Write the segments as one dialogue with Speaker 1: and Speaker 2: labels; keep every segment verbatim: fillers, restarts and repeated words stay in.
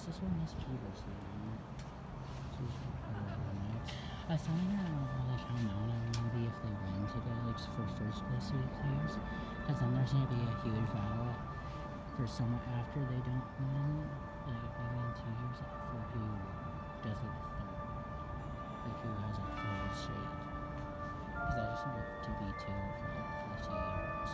Speaker 1: this where Miss Peterson went? She's right. I was telling her like how mad I want to be if they win today, like for first place players, because then there's gonna be a huge battle for someone after they don't win, like maybe in two years, for who does it third, like who has a third straight. Because I just want to be two for like fifty years.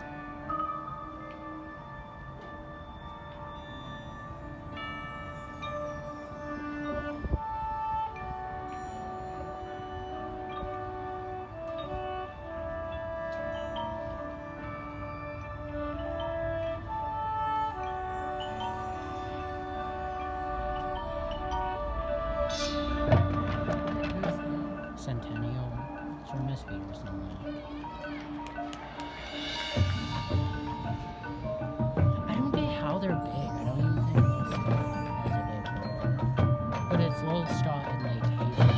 Speaker 1: Centennial. It's from Miss Peterson. I don't get how they're big. I don't even think it's as a big program. But it's low stock and like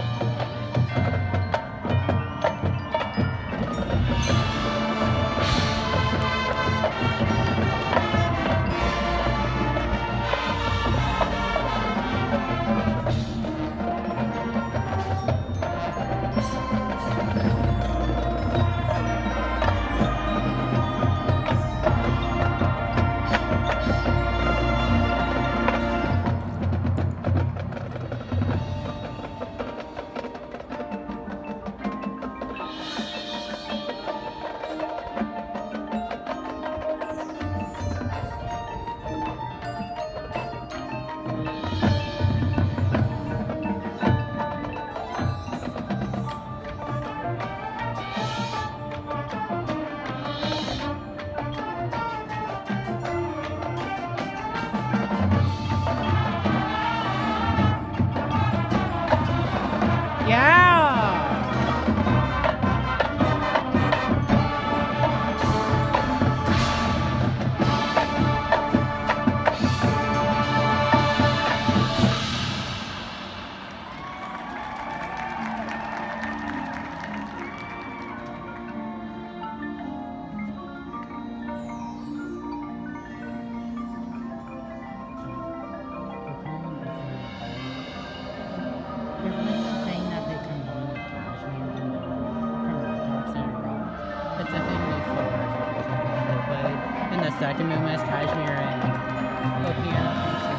Speaker 1: second move as Cashmere and Opiano.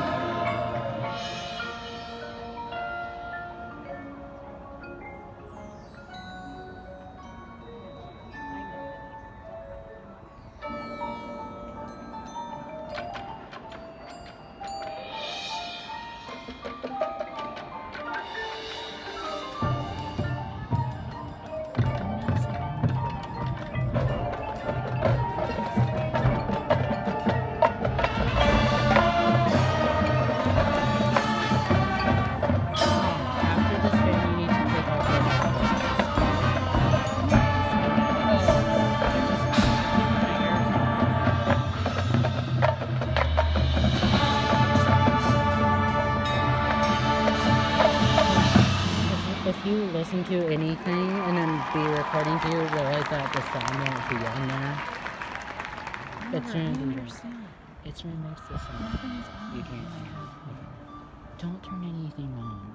Speaker 1: If you listen to anything and then be recording to you, realize that the sound won't be on there. It's gonna be It's gonna mix the sound. You can't hear. Don't turn anything on.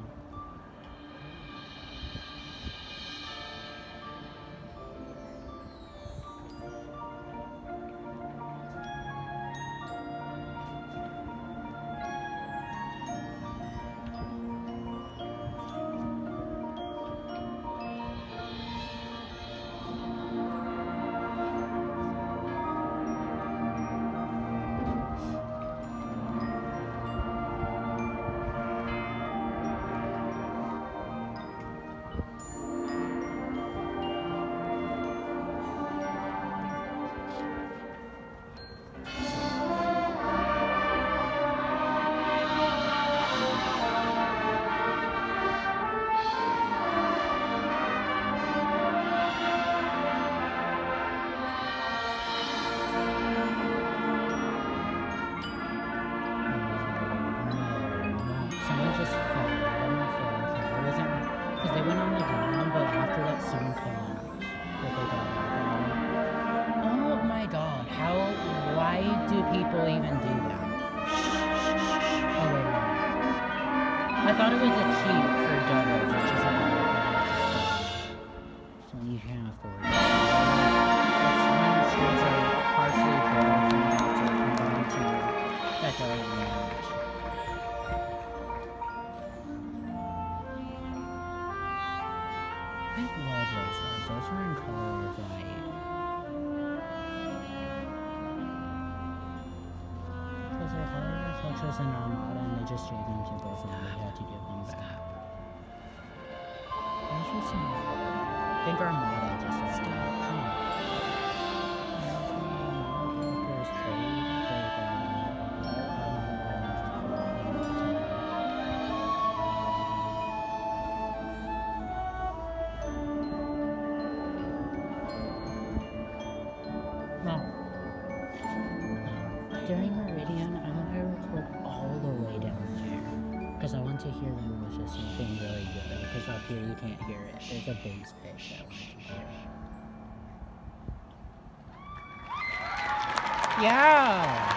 Speaker 1: People even do that. Oh, wait a minute. I thought it was a cheat for doubles. It's just like a so when you can't afford it. It's when schools are partially built and you have to combine to that doesn't manage. I love those ones. Those were in color of white. Because they're color reflections in Armada and they just shade them to both and we had to give them back. Interesting. I think Armada just like stop. During Meridian, I want to record all the way down there. Because I want to hear when it was just something really good. Because up here you can't hear it. There's a bass pitch I want to hear. Yeah!